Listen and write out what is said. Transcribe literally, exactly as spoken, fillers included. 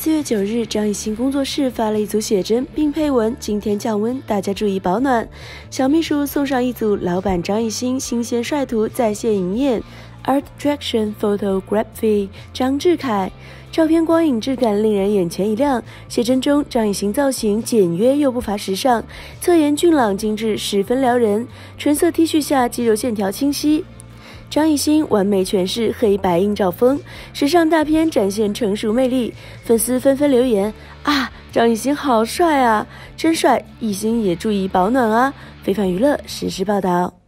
四月九日，张艺兴工作室发了一组写真，并配文：“今天降温，大家注意保暖。”小秘书送上一组老板张艺兴新鲜帅图在线营业 ，Art Direction Photography 张志凯。照片光影质感令人眼前一亮。写真中，张艺兴造型简约又不乏时尚，侧颜俊朗精致，十分撩人。纯色 T 恤下肌肉线条清晰。张艺兴完美诠释黑白映照风，时尚大片展现成熟魅力。粉丝纷纷留言啊，张艺兴好帅啊，真帅！艺兴也注意保暖啊。非凡娱乐实时报道。